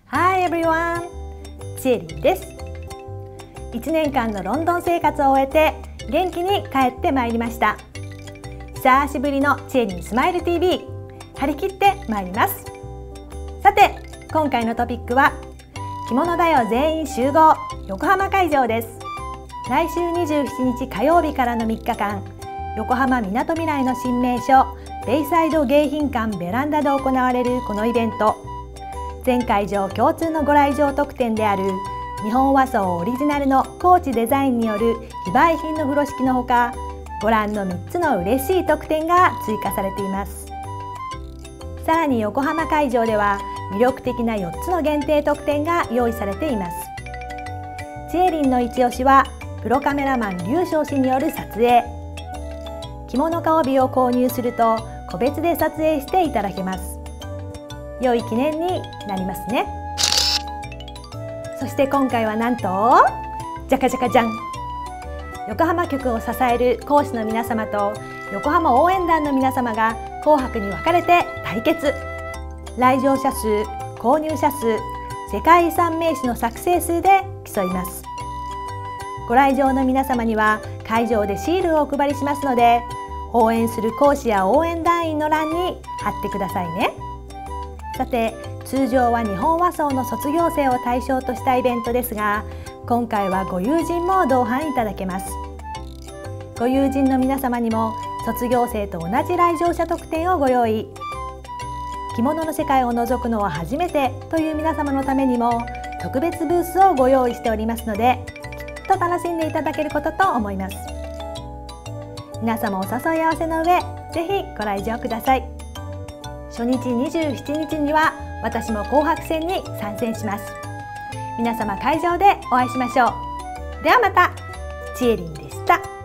Hi everyone! ちえりんです。1年間のロンドン生活を終えて元気に帰ってまいりました。久しぶりのちえりんスマイル TV、張り切ってまいります。さて、今回のトピックは着物だよ全員集合横浜会場です。来週27日火曜日からの3日間、横浜みなとみらいの新名所ベイサイド迎賓館ベランダで行われるこのイベント、全会場共通のご来場特典である日本和装オリジナルのコーチデザインによる非売品の風呂敷のほか、ご覧の3つの嬉しい特典が追加されています。さらに横浜会場では魅力的な4つの限定特典が用意されています。ちえりんの一押しはプロカメラマン劉少氏による撮影。着物か帯を購入すると個別で撮影していただけます。良い記念になりますね。そして今回はなんとじゃかじゃかじゃん、横浜局を支える講師の皆様と横浜応援団の皆様が紅白に分かれて対決。来場者数、購入者数、世界遺産名詞の作成数で競います。ご来場の皆様には会場でシールをお配りしますので、応援する講師や応援団員の欄に貼ってくださいね。さて、通常は日本和装の卒業生を対象としたイベントですが、今回はご友人も同伴いただけます。ご友人の皆様にも卒業生と同じ来場者特典をご用意。着物の世界を覗くのは初めてという皆様のためにも特別ブースをご用意しておりますので、きっと楽しんでいただけることと思います。皆様お誘い合わせの上、ぜひご来場ください。初日27日には私も紅白戦に参戦します。皆様会場でお会いしましょう。ではまた。ちえりんでした。